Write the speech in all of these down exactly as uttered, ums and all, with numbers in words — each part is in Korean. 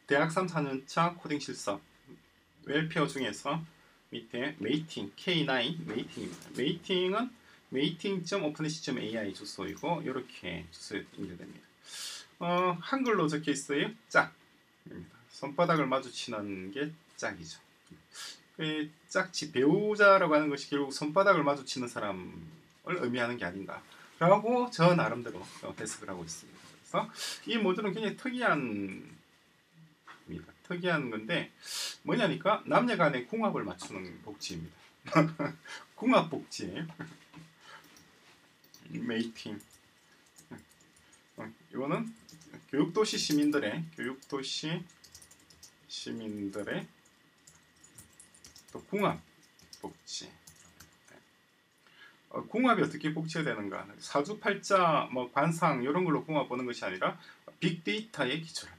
대학 삼, 사 년차 코딩 실습 웰페어 중에서 밑에 메이팅 케이 나인 메이팅입니다. 메이팅은 메이팅 점 오픈에이씨 점 에이아이 주소이고 이렇게 주소에 연결됩니다. 어, 한글로 적혀 있어요. 짝입니다. 손바닥을 마주치는 게 짝이죠. 그 짝지 배우자라고 하는 것이 결국 손바닥을 마주치는 사람을 의미하는 게 아닌가 라고 저 나름대로 해석을 하고 있습니다. 그래서 이 모듈은 굉장히 특이한 특이한 건데 뭐냐니까 남녀 간의 궁합을 맞추는 복지입니다. 궁합 복지예요. 메이팅. 이거는 교육도시 시민들의 교육도시 시민들의 또 궁합 복지. 어, 궁합이 어떻게 복지가 되는가? 사주팔자, 뭐 관상 이런 걸로 궁합 보는 것이 아니라 빅데이터에 기초합니다.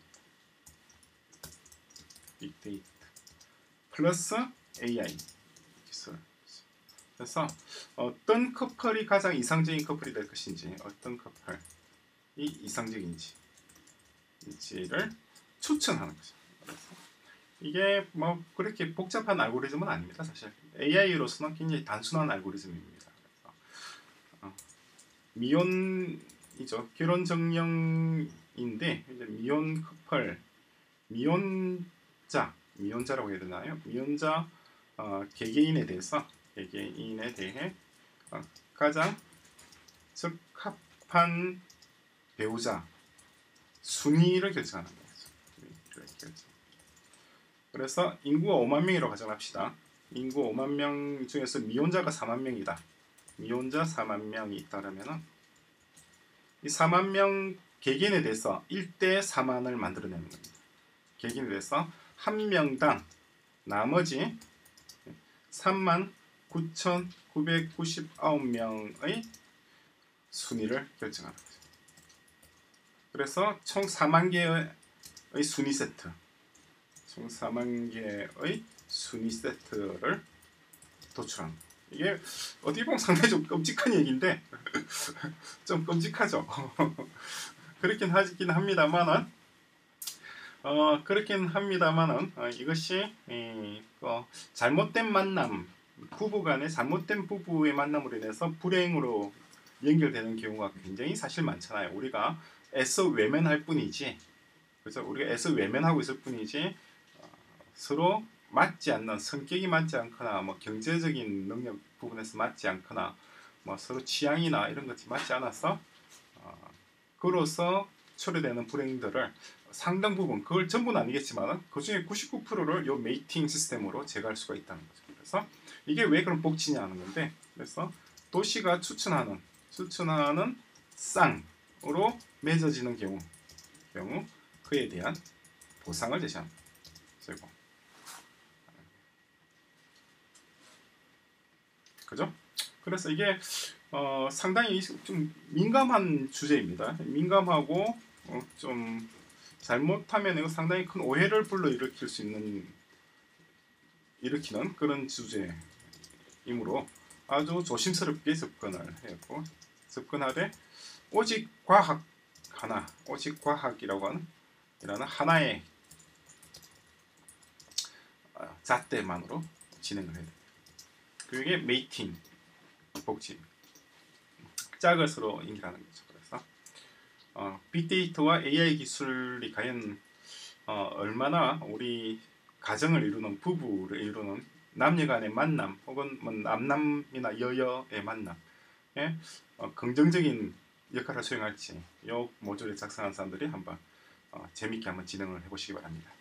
빅데이터 플러스 에이아이 기술. 그래서 어떤 커플이 가장 이상적인 커플이 될 것인지, 어떤 커플이 이상적인지 인지를 추천하는 거죠. 그래서 이게 뭐 그렇게 복잡한 알고리즘은 아닙니다. 사실 에이아이로서는 굉장히 단순한 알고리즘입니다. 그래서 어, 미혼이죠. 결혼 정령인데 이제 미혼 커플, 미혼자, 미혼자라고 해야 되나요? 미혼자 어, 개개인에 대해서 개개인에 대해 어, 가장 적합한 배우자 순위를 결정하는 거죠. 그래서 인구가 오만 명이라고 가정합시다. 인구 오만 명 중에서 미혼자가 사만 명이다. 미혼자 사만 명이 있다면 이 사만 명 개개인에 대해서 일 대 사만을 만들어내는 겁니다. 개개인에 대해서 한 명당 나머지 삼만 구천구백구십구 명의 순위를 결정하는 거죠. 그래서 총 사만 개의 순위 세트, 총 사만 개의 순위 세트를 도출한 거예요. 이게 어떻게 보면 상당히 좀 끔찍한 얘기인데 좀 끔찍하죠. 그렇긴 하긴 합니다만은 어 그렇긴 합니다만은 어, 이것이 이, 어, 잘못된 만남, 부부간의 잘못된 부부의 만남으로 인해서 불행으로 연결되는 경우가 굉장히 사실 많잖아요. 우리가 애써 외면할 뿐이지, 그래서 우리가 애써 외면하고 있을 뿐이지 어, 서로 맞지 않는, 성격이 맞지 않거나 뭐 경제적인 능력 부분에서 맞지 않거나 뭐 서로 취향이나 이런 것이 맞지 않아서 어, 그로서 초래되는 불행들을 상당 부분, 그걸 전부는 아니겠지만 그 중에 구십구 퍼센트를 요 메이팅 시스템으로 제거할 수가 있다는 거죠. 그래서 이게 왜 그런 복지냐 하는 건데, 그래서 도시가 추천하는 추천하는 쌍으로 맺어지는 경우 경우 그에 대한 보상을 제시합니다. 제공. 그죠? 그래서 이게 어, 상당히 좀 민감한 주제입니다. 민감하고 어, 좀 잘못하면 이거 상당히 큰 오해를 불러일으킬 수 있는 일으키는 그런 주제이므로 아주 조심스럽게 접근을 했고, 접근하되 오직 과학 하나, 오직 과학이라고 하는 이라는 하나의 잣대만으로 진행을 해야 됩니다. 그게 메이팅 복지, 짝을 서로 연결하는 거죠. 그래서 어, 빅데이터와 에이아이 기술이 과연 어, 얼마나 우리 가정을 이루는, 부부를 이루는 남녀간의 만남 혹은 뭐 남남이나 여여의 만남에 어, 긍정적인 역할을 수행할지 이 모듈에 작성한 사람들이 한번 어, 재미있게 한번 진행을 해보시기 바랍니다.